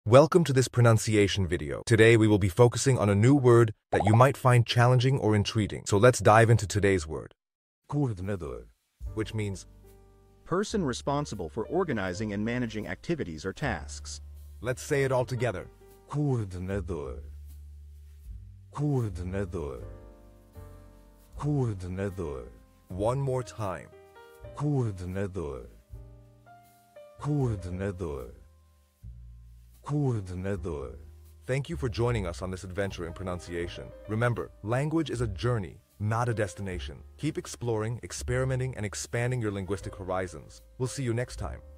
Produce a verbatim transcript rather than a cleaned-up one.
Welcome to this pronunciation video. Today we will be focusing on a new word that you might find challenging or intriguing. So let's dive into today's word, Coordenador. which means, Person responsible for organizing and managing activities or tasks. let's say it all together. Coordenador. Coordenador. Coordenador. One more time. Coordenador. Coordenador. Coordenador. Thank you for joining us on this adventure in pronunciation. Remember, language is a journey, not a destination. Keep exploring, experimenting, and expanding your linguistic horizons. We'll see you next time.